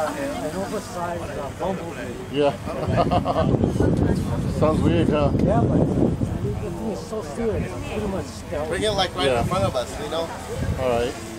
an oversized bumblebee. Yeah. Sounds weird, huh? Yeah, but the thing is so serious. It's pretty much stealth. Bring it like right in front of us, you know? All right.